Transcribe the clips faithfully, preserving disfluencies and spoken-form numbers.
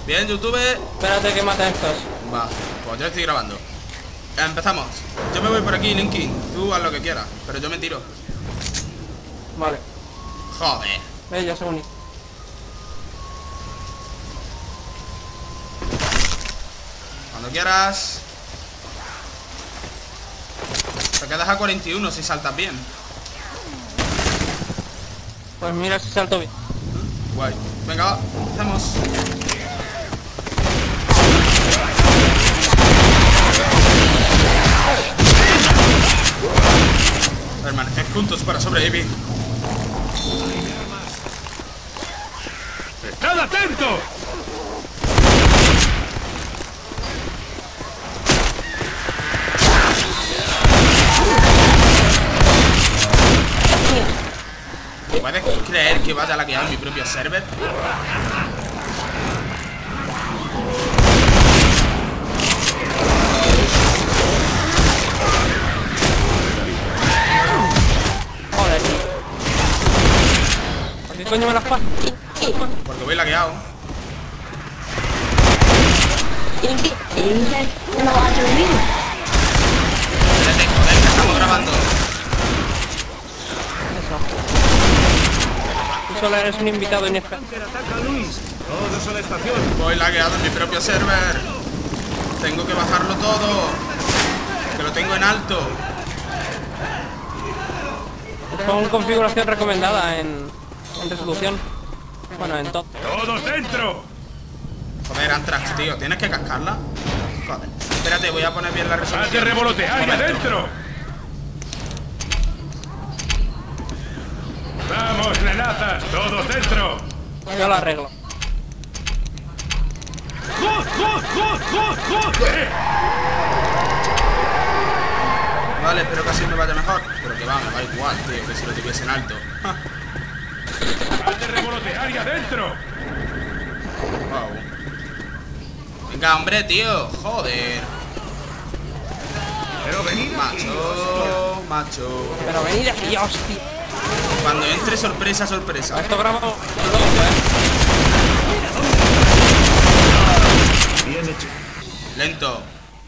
Bien, YouTube. Espérate que mate a estos. Va, pues yo estoy grabando. Empezamos. Yo me voy por aquí, Linky. Tú haz lo que quieras, pero yo me tiro. Vale. Joder. Ve, ya se uní. Cuando quieras. Te quedas a cuarenta y uno si saltas bien. Pues mira si salto bien. Guay. Venga, va, empecemos. Permaneced juntos para sobrevivir. ¡Estad atentos! ¿Puedes creer que vaya a laquear mi propio server? Joder, tío. ¿Por qué coño me las pasas? Porque voy laqueado. Espérate, joder, que estamos grabando. Eso. Tú solo eres un invitado inesperado. ¡Ataca a Luis! ¡Todos a la estación! Voy laqueado en mi propio server. Tengo que bajarlo todo. Que lo tengo en alto. Con configuración recomendada en, en resolución. Bueno, en top. ¡Todos dentro! Joder, Antrax, tío, ¿tienes que cascarla? Joder. Espérate, voy a poner bien la ¡Haz de resolución. revolotear y adentro! ¡Vamos, nenazas! ¡Todos dentro! Yo lo arreglo. ¡Jod, jod, jod, jod, jod! ¡Eh! Vale, espero que así me vaya mejor. Pero que va, me va igual, tío, que si lo tuviese en alto. Ja. ¡Haz de revolotear y adentro! Wow. Venga, hombre, tío. Joder. Pero venid aquí. Macho, macho. Pero venid aquí, hostia. Cuando entre, sorpresa, sorpresa. Esto grabamos luego, eh. Bien hecho. Lento.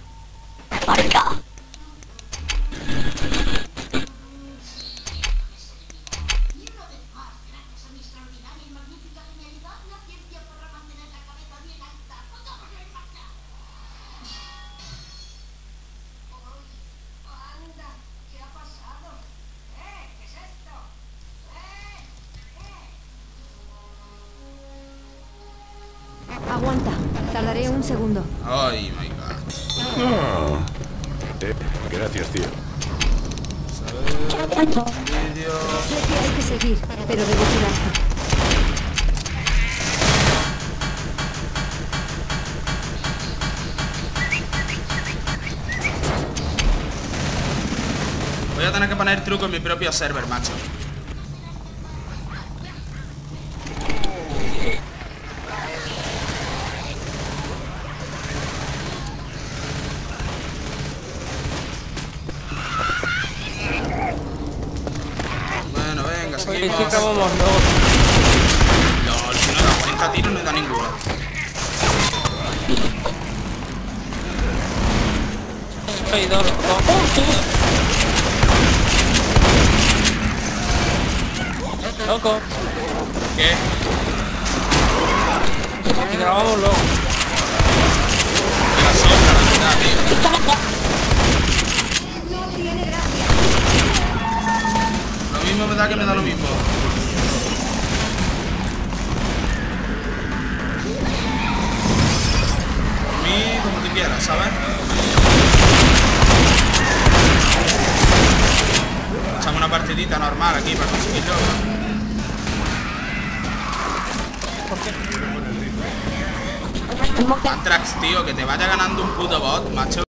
Aguanta, tardaré un segundo. Ay, my god. Eh, gracias, tío. Vídeo. Sé que hay que seguir, pero debo curarte. Voy a tener que poner truco en mi propio server, macho. Bueno, venga, Oye, seguimos. sí acabamos luego. No, si no da cuarenta tiros, no da ninguno. Soy dos, dos. Loco. ¿Qué? Y grabamos luego. Me la sobra, la verdad, tío. Lo mismo me da que me da lo mismo. A mí, como tú quieras, ¿sabes? Echamos una partidita normal aquí para conseguirlo. Antrax, tío, que te vaya ganando un puto bot, macho.